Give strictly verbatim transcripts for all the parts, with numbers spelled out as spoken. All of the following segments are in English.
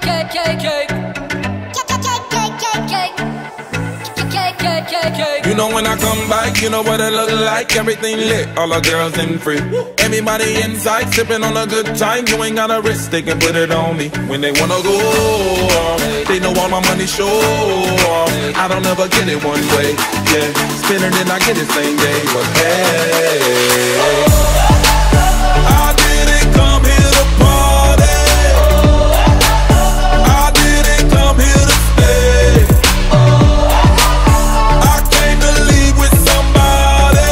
You know when I come back, you know what it look like. Everything lit, all the girls in free. Everybody inside, sipping on a good time. You ain't got a risk, they can put it on me. When they wanna go, they know all my money show. I don't ever get it one way, yeah. Spin it and I get it same day, but hey, I didn't come here to party. I didn't come here to stay. I came to leave with somebody.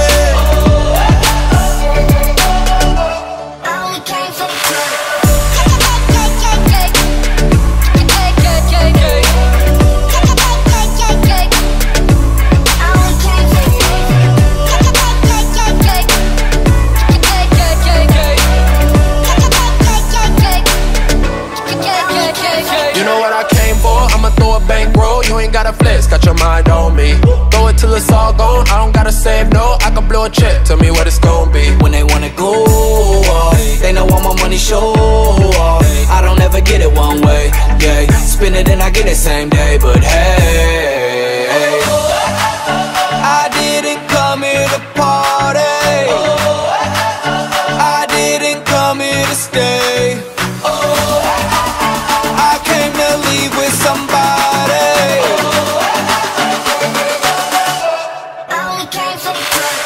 I only came for the club. You know what I came for? I'ma throw a bankroll. You ain't gotta flex, got your mind on me. Throw it till it's all gone. I don't gotta save no. I can blow a check. Tell me what it's gonna be. When they wanna go off, they know all my money show off. I don't ever get it one way, yeah. Spin it and I get it same day, but hey, I didn't come here to party. I didn't come here to stay. I came to leave with somebody. I only came for the club.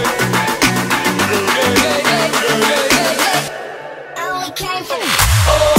I only came for the